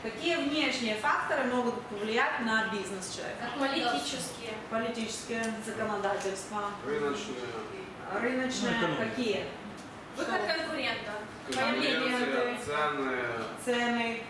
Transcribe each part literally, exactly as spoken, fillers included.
Какие внешние факторы могут повлиять на бизнес человека? Политические. Политические, законодательства. Рыночные. Рыночные. Ну, какие? Выход конкурента. Конкуренция, цены, Цены.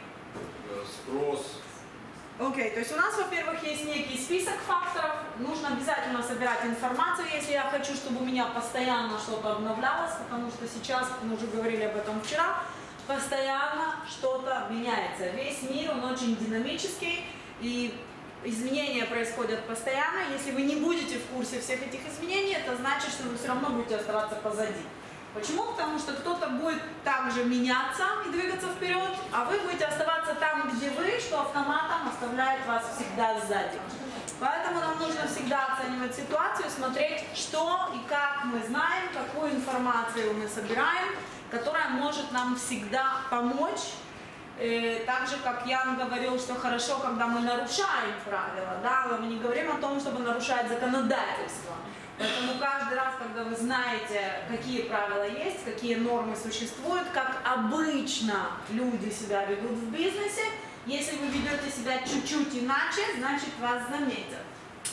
спрос. Окей, okay, то есть у нас, во-первых, есть некий список факторов. Нужно обязательно собирать информацию, если я хочу, чтобы у меня постоянно что-то обновлялось, потому что сейчас, мы уже говорили об этом вчера, постоянно что-то меняется. Весь мир, он очень динамический, и изменения происходят постоянно. Если вы не будете в курсе всех этих изменений, это значит, что вы все равно будете оставаться позади. Почему? Потому что кто-то будет также меняться и двигаться вперед, а вы будете оставаться там, где вы, что автоматом оставляет вас всегда сзади. Поэтому нам нужно всегда оценивать ситуацию, смотреть, что и как мы знаем, какую информацию мы собираем, которая может нам всегда помочь. Э, так же, как Ян говорил, что хорошо, когда мы нарушаем правила, да, но мы не говорим о том, чтобы нарушать законодательство. Поэтому каждый раз, когда вы знаете, какие правила есть, какие нормы существуют, как обычно люди себя ведут в бизнесе, если вы ведете себя чуть-чуть иначе, значит вас заметят.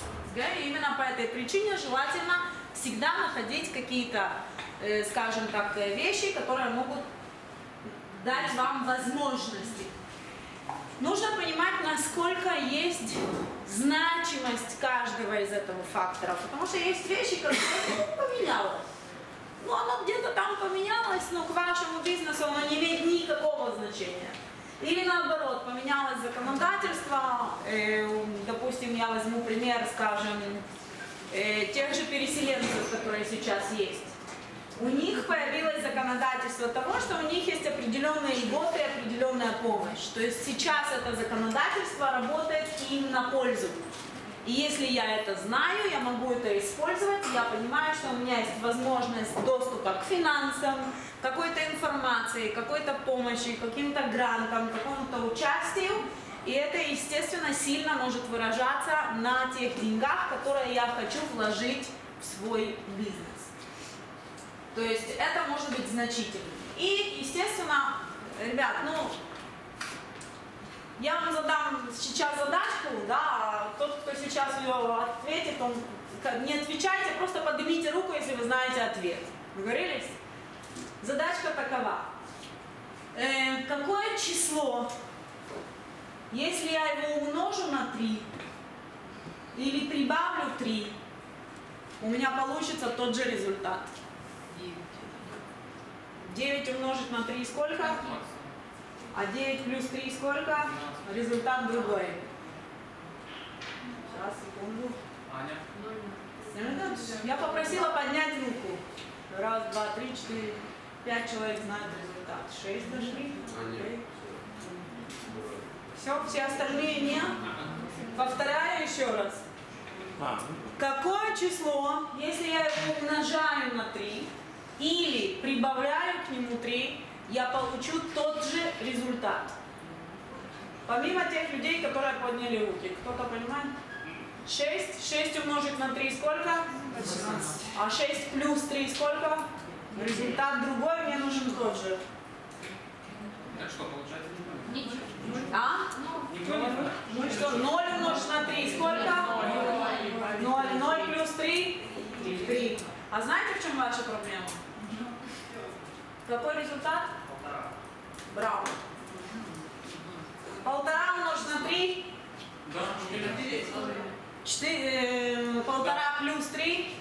И именно по этой причине желательно всегда находить какие-то, э, скажем так, вещи, которые могут дать вам возможности. Нужно понимать, насколько есть значимость каждого из этого фактора, потому что есть вещи, которые ну, поменялось. Ну, оно где-то там поменялось, но к вашему бизнесу оно не имеет никакого значения. Или наоборот, поменялось законодательство, э, допустим, я возьму пример, скажем, э, тех же переселенцев, которые сейчас есть. У них появилось законодательство того, что у них есть определенные льготы и определенная помощь. То есть сейчас это законодательство работает им на пользу. И если я это знаю, я могу это использовать, я понимаю, что у меня есть возможность доступа к финансам, какой-то информации, какой-то помощи, каким-то грантам, какому-то участию. И это, естественно, сильно может выражаться на тех деньгах, которые я хочу вложить в свой бизнес. То есть это может быть значительно. И, естественно, ребят, ну, я вам задам сейчас задачку, да, а тот, кто сейчас ее ответит, он не отвечайте, просто поднимите руку, если вы знаете ответ. Договорились? Задачка такова. Э, какое число, если я его умножу на три или прибавлю три, у меня получится тот же результат? девять умножить на три сколько? А девять плюс три сколько? Результат другой. Сейчас, секунду. Аня? Я попросила поднять руку. Раз, два, три, четыре, пять человек знают результат. Шесть дошли. Все, все остальные нет. Повторяю еще раз. Какое число, если я его умножаю на три, или прибавляю к нему три, я получу тот же результат. Помимо тех людей, которые подняли руки. Кто-то понимает? шесть. шесть умножить на три сколько? восемнадцать. А шесть плюс три сколько? Результат другой, мне нужен тот же. Так что получается? Ничего. А? Ну что, ноль умножить на три сколько? ноль. ноль плюс три? три. А знаете, в чем ваша проблема? Какой результат? Полтора. Браво. Полтора умножить на три? Да, четыре. Четыре, полтора плюс три?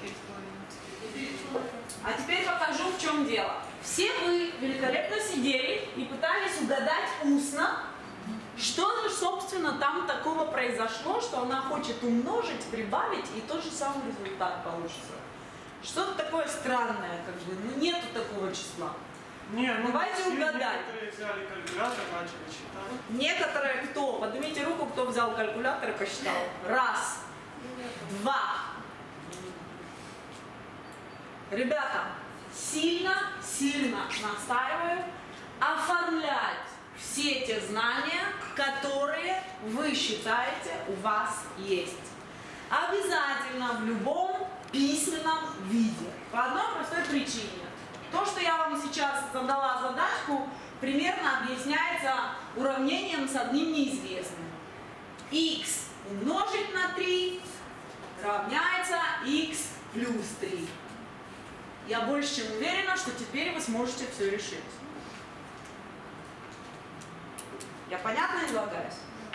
А теперь покажу, в чем дело. Все вы великолепно сидели и пытались угадать устно, что же, собственно, там такого произошло, что она хочет умножить, прибавить, и тот же самый результат получится. Что-то такое странное, как бы, ну нету такого числа. Не, ну, давайте угадать. Некоторые взяли калькулятор, начали считать. Некоторые кто? Поднимите руку, кто взял калькулятор и посчитал. Раз, два. Ребята, сильно-сильно настаиваю оформлять все те знания, которые вы считаете у вас есть. Обязательно в любом письменном виде. По одной простой причине. То, что я вам сейчас задала задачку, примерно объясняется уравнением с одним неизвестным. Х умножить на три равняется х плюс три. Я больше чем уверена, что теперь вы сможете все решить. Я понятно излагаюсь?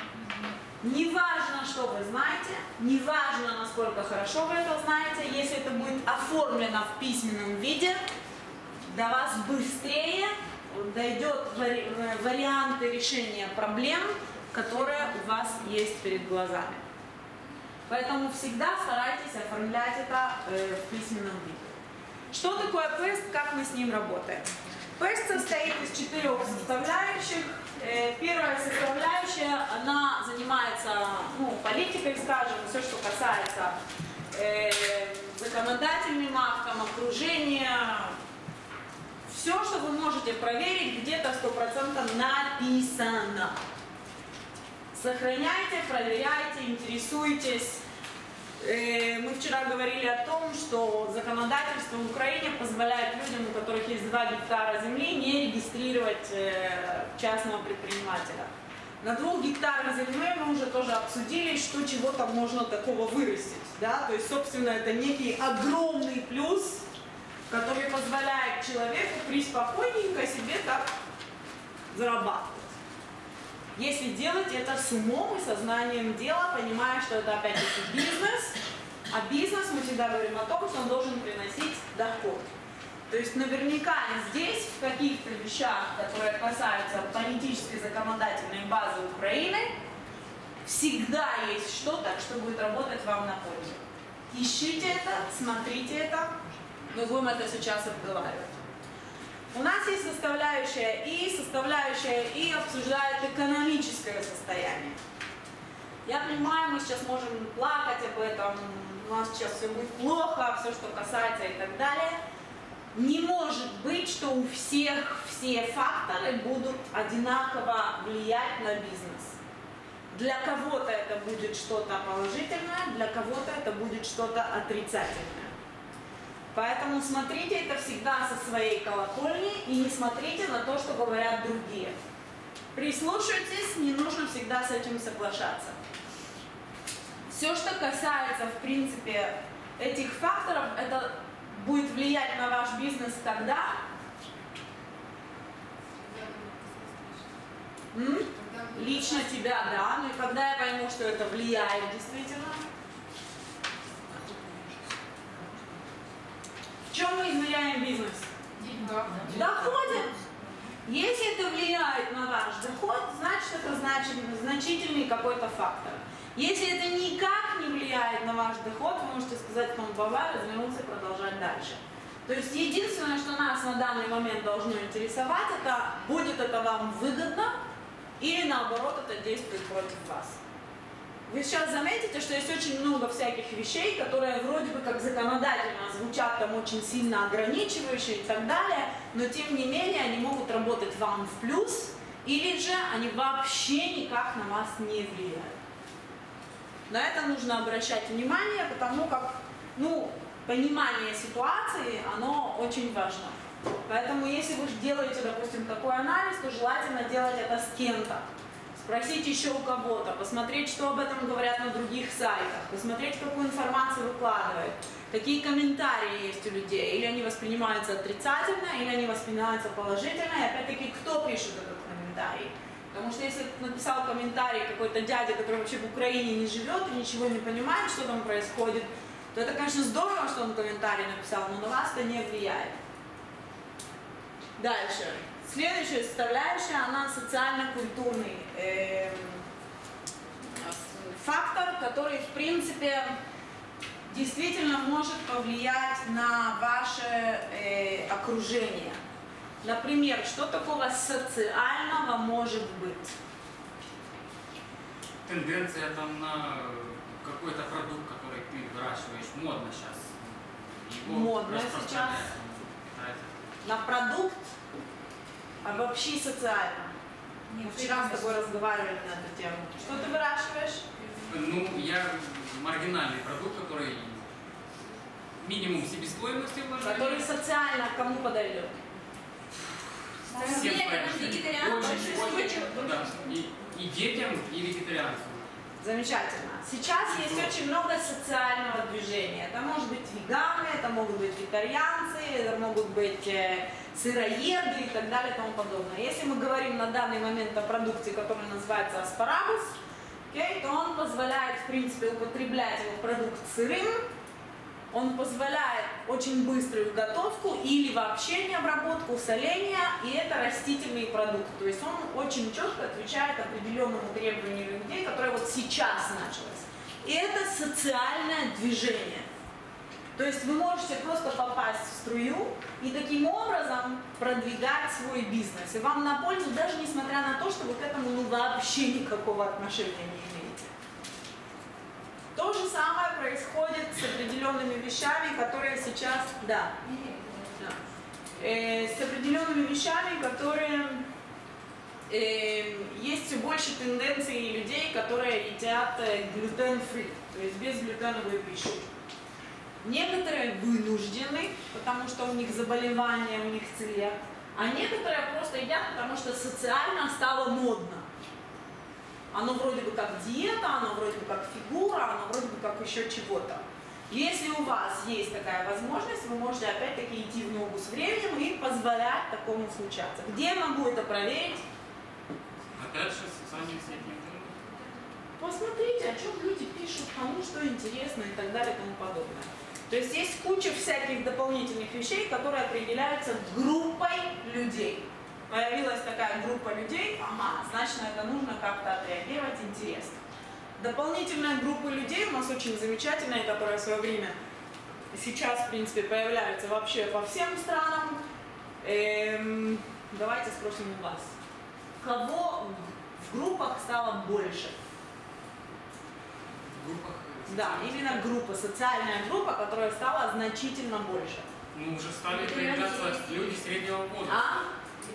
Неважно, что вы знаете, неважно, насколько хорошо вы это знаете, если это будет оформлено в письменном виде, до вас быстрее дойдет вари варианты решения проблем, которые у вас есть перед глазами. Поэтому всегда старайтесь оформлять это э, в письменном виде. Что такое пест, как мы с ним работаем? Пест состоит из четырех составляющих. Э, первая составляющая, она занимается ну, политикой, скажем, все, что касается э, законодательным актом, окружения. Все, что вы можете проверить, где-то сто процентов написано. Сохраняйте, проверяйте, интересуйтесь. Мы вчера говорили о том, что законодательство в Украине позволяет людям, у которых есть два гектара земли, не регистрировать частного предпринимателя. На двух гектарах земли мы уже тоже обсудили, что чего-то можно такого вырастить. Да? То есть, собственно, это некий огромный плюс, который позволяет человеку приспокойненько себе так зарабатывать. Если делать это с умом и сознанием дела, понимая, что это опять-таки бизнес, а бизнес, мы всегда говорим о том, что он должен приносить доход. То есть наверняка здесь, в каких-то вещах, которые касаются политической законодательной базы Украины, всегда есть что-то, что будет работать вам на пользу. Ищите это, смотрите это, мы будем это сейчас обговаривать. У нас есть составляющая И, составляющая И обсуждает экономическое состояние. Я понимаю, мы сейчас можем плакать об этом, у нас сейчас все будет плохо, все, что касается и так далее. Не может быть, что у всех все факторы будут одинаково влиять на бизнес. Для кого-то это будет что-то положительное, для кого-то это будет что-то отрицательное. Поэтому смотрите это всегда со своей колокольни и не смотрите на то, что говорят другие. Прислушайтесь, не нужно всегда с этим соглашаться. Все, что касается, в принципе, этих факторов, это будет влиять на ваш бизнес когда? М? Лично тебя, да. Ну и когда я пойму, что это влияет действительно? В чем мы измеряем бизнес? В доходе. Если это влияет на ваш доход, значит это значит, значительный какой-то фактор. Если это никак не влияет на ваш доход, вы можете сказать тому баба, развернуться и продолжать дальше. То есть единственное, что нас на данный момент должно интересовать, это будет это вам выгодно или наоборот это действует против вас. Вы сейчас заметите, что есть очень много всяких вещей, которые вроде бы как законодательно звучат там очень сильно ограничивающие и так далее, но тем не менее они могут работать вам в плюс, или же они вообще никак на вас не влияют. На это нужно обращать внимание, потому как, ну, понимание ситуации, оно очень важно. Поэтому если вы делаете, допустим, такой анализ, то желательно делать это с кем-то. Спросить еще у кого-то, посмотреть, что об этом говорят на других сайтах, посмотреть, какую информацию выкладывают, какие комментарии есть у людей, или они воспринимаются отрицательно, или они воспринимаются положительно, и опять-таки, кто пишет этот комментарий. Потому что если написал комментарий какой-то дядя, который вообще в Украине не живет и ничего не понимает, что там происходит, то это, конечно, здорово, что он комментарий написал, но на вас это не влияет. Дальше. Следующая составляющая, она социально-культурный э, фактор, который, в принципе, действительно может повлиять на ваше э, окружение. Например, что такого социального может быть? Тенденция там на какой-то продукт, который ты выращиваешь, модно сейчас. Его Модно сейчас. На продукт? Обобщи социально. Мы вчера с тобой разговаривали на эту тему. Что ты выращиваешь? Ну, я маргинальный продукт, который минимум себестоимости вложения. Который социально кому подойдет? всем Веганам, понятно. вегетарианцам, Очень, всем очень, людям. да. И, и детям, и вегетарианцам. Замечательно. Сейчас есть очень много социального движения. Это может быть веганы, это могут быть вегетарианцы, это могут быть э, сыроеды и так далее и тому подобное. Если мы говорим на данный момент о продукте, который называется аспарагус, окей, то он позволяет, в принципе, употреблять его продукт сырым, он позволяет очень быструю готовку или вообще не обработку, соления, и это растительный продукт. То есть он очень четко отвечает определенному требованию людей, которое вот сейчас началось. И это социальное движение. То есть вы можете просто попасть в струю и таким образом продвигать свой бизнес. И вам на пользу, даже несмотря на то, что вы к этому ну, вообще никакого отношения не имеете. То же самое происходит с определенными вещами, которые сейчас, да, да. Э, с определенными вещами, которые э, есть все больше тенденций людей, которые едят э, глютен-фри, то есть безглютеновую пищу. Некоторые вынуждены, потому что у них заболевания, у них целиак, а некоторые просто едят, потому что социально стало модно. Оно вроде бы как диета, оно вроде бы как фигура, оно вроде бы как еще чего-то. Если у вас есть такая возможность, вы можете опять-таки идти в ногу с временем и позволять такому случаться. Где я могу это проверить? Опять же, социальные сети. Посмотрите, о чем люди пишут, кому что интересно и так далее и тому подобное. То есть есть куча всяких дополнительных вещей, которые определяются группой людей. Появилась такая группа людей, ага, значит, на это нужно как-то отреагировать, интересно. Дополнительная группа людей у нас очень замечательная, которая в свое время сейчас, в принципе, появляется вообще по всем странам. Эм, давайте спросим у вас. Кого в группах стало больше? В группах. Да, именно группа, социальная группа, которая стала значительно больше. Ну, уже стали появляться люди среднего возраста. А?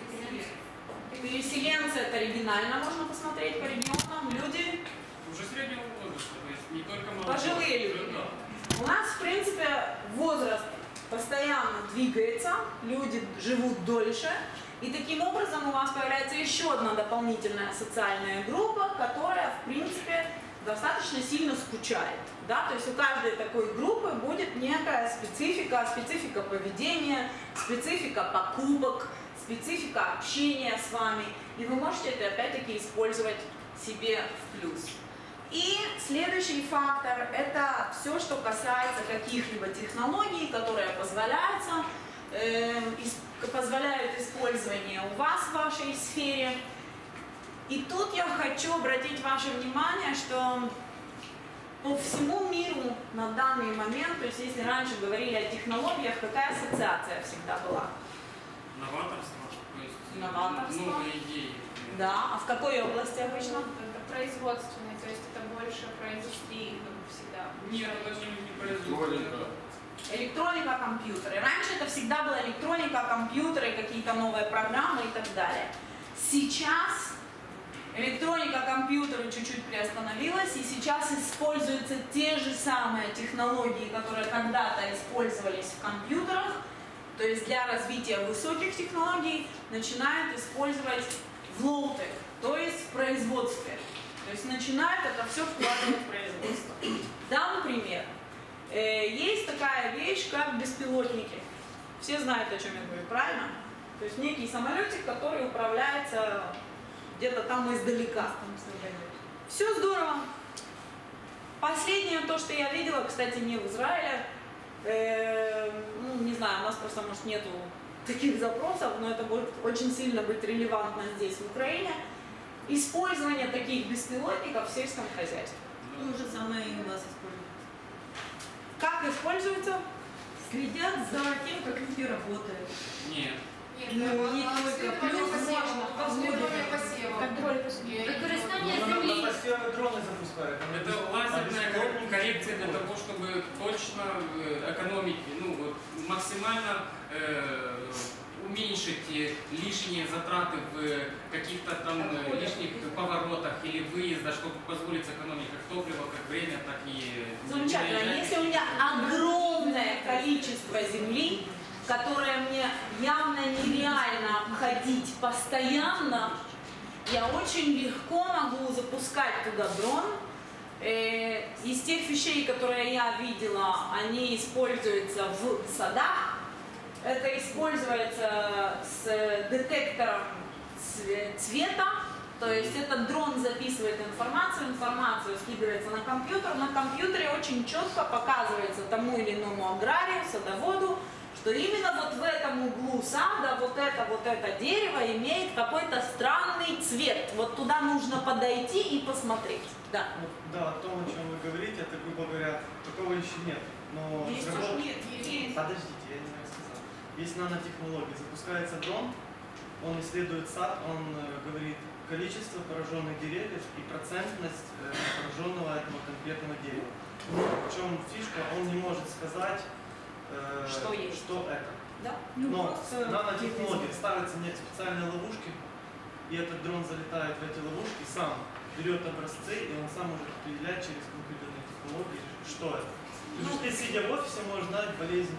Переселенцы, это регионально, можно посмотреть по регионам, люди, Уже среднего возраста, то есть не только молодые. пожилые люди. Да. У нас, в принципе, возраст постоянно двигается, люди живут дольше, и таким образом у вас появляется еще одна дополнительная социальная группа, которая, в принципе, достаточно сильно скучает. Да? То есть у каждой такой группы будет некая специфика, специфика поведения, специфика покупок, специфика общения с вами, и вы можете это опять-таки использовать себе в плюс. И следующий фактор – это все, что касается каких-либо технологий, которые позволяются, э, ис- позволяют использование у вас в вашей сфере. И тут я хочу обратить ваше внимание, что по всему миру на данный момент, то есть если раньше говорили о технологиях, какая ассоциация всегда была? Новаторство, то есть Новаторство. новые идеи. Да, а в какой области обычно? Это производственный, то есть это больше про индустрию, как всегда. Нет, это даже не производство. Электроника. Электроника, компьютеры. Раньше это всегда была электроника, компьютеры, какие-то новые программы и так далее. Сейчас электроника, компьютеры чуть-чуть приостановилась, и сейчас используются те же самые технологии, которые когда-то использовались в компьютерах, то есть для развития высоких технологий начинают использовать в low-tech, то есть в производстве. То есть начинают это все вкладывать в производство. Дам пример. Э, есть такая вещь, как беспилотники. Все знают, о чем я говорю, правильно? То есть некий самолетик, который управляется где-то там издалека. Все здорово. Последнее то, что я видела, кстати, не в Израиле, э, ну, не знаю, у нас просто, может, нету таких запросов, но это будет очень сильно быть релевантно здесь, в Украине. Использование таких беспилотников в сельском хозяйстве. То же самое и у вас используют. Как используется? Следят за тем, как люди работают. Нет. Ну, не только. Плюс можно Контроль посева. Використання Ну, на, на землі. постоянно дроны запускают. Там Это а лазерная беспилотники- коррекция для того, чтобы точно э, экономить, ну вот максимально э, уменьшить э, лишние затраты в э, каких-то там э, лишних поворотах или выездах, чтобы позволить сэкономить как топливо, как время, так и... Замечательно. переезжать. Если у меня огромное количество земли, которые мне явно нереально обходить постоянно, я очень легко могу запускать туда дрон. Из тех вещей, которые я видела, они используются в садах. Это используется с детектором цвета. То есть этот дрон записывает информацию, информацию скидывается на компьютер. На компьютере очень четко показывается тому или иному аграрию, садоводу, что именно вот в этом углу сада вот это вот это дерево имеет какой-то странный цвет. Вот туда нужно подойти и посмотреть. Да. Вот, да, о том, о чем вы говорите, это, грубо говоря, такого еще нет. Но Есть разработ- уж нет, есть. Подождите, я не рассказал. Есть нанотехнологии. Запускается дрон, он исследует сад, он э, говорит количество пораженных деревьев и процентность э, пораженного этого конкретного дерева. В чем фишка, он не может сказать, э, Что есть. что это. Да? Но нанотехнологии ставятся не специальные ловушки, и этот дрон залетает в эти ловушки, сам берет образцы, и он сам может определять через компьютерные технологии, что это. То есть ты, сидя в офисе, можешь знать болезнь.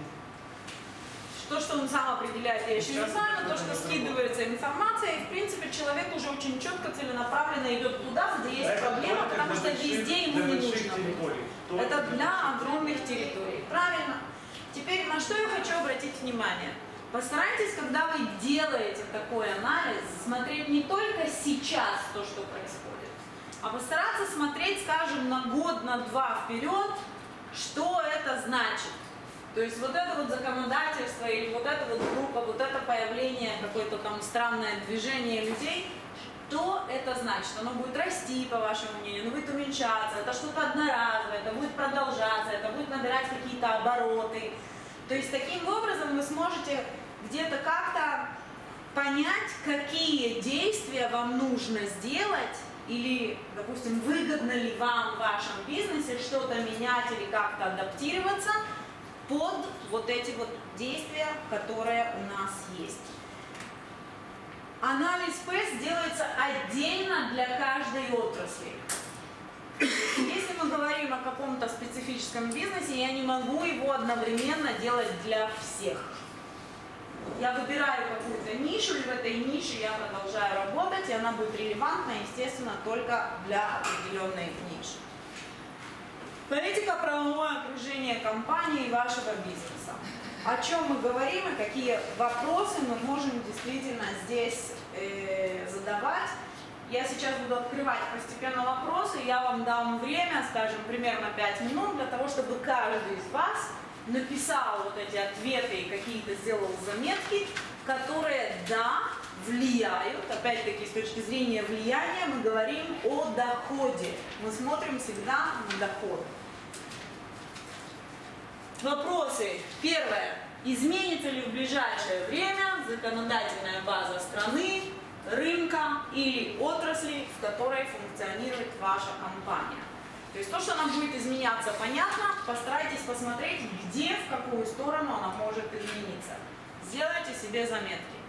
То, что он сам определяет, я еще не Сейчас знаю, но то, это что не скидывается информация, и в принципе человек уже очень четко, целенаправленно идет туда, где есть Это проблема, только потому для что больших- везде ему для не больших нужно быть. территорий. Только Это для для больших огромных территорий. Правильно. Теперь на что я хочу обратить внимание. Постарайтесь, когда вы делаете такой анализ, смотреть не только сейчас то, что происходит, а постараться смотреть, скажем, на год, на два вперед, что это значит. То есть вот это вот законодательство или вот эта вот группа, вот это появление, какое-то там странное движение людей, что это значит? Оно будет расти, по вашему мнению, оно будет уменьшаться, это что-то одноразовое, это будет продолжаться, это будет набирать какие-то обороты. То есть таким образом вы сможете где-то как-то понять, какие действия вам нужно сделать, или, допустим, выгодно ли вам в вашем бизнесе что-то менять или как-то адаптироваться под вот эти вот действия, которые у нас есть. Анализ ПЭС делается отдельно для каждой отрасли. Если мы говорим о каком-то специфическом бизнесе, я не могу его одновременно делать для всех. Я выбираю какую-то нишу, и в этой нише я продолжаю работать, и она будет релевантна, естественно, только для определенной ниши. Политика, правовое окружение компании и вашего бизнеса. О чем мы говорим и какие вопросы мы можем действительно здесь э, задавать. Я сейчас буду открывать постепенно вопросы, я вам дам время, скажем, примерно пять минут, для того, чтобы каждый из вас написал вот эти ответы и какие-то сделал заметки, которые, да, влияют, опять-таки, с точки зрения влияния, мы говорим о доходе. Мы смотрим всегда на доход. Вопросы. Первое. Изменится ли в ближайшее время законодательная база страны, рынка или отрасли, в которой функционирует ваша компания? То есть то, что она будет изменяться, понятно. Постарайтесь посмотреть, где, в какую сторону она может измениться. Сделайте себе заметки.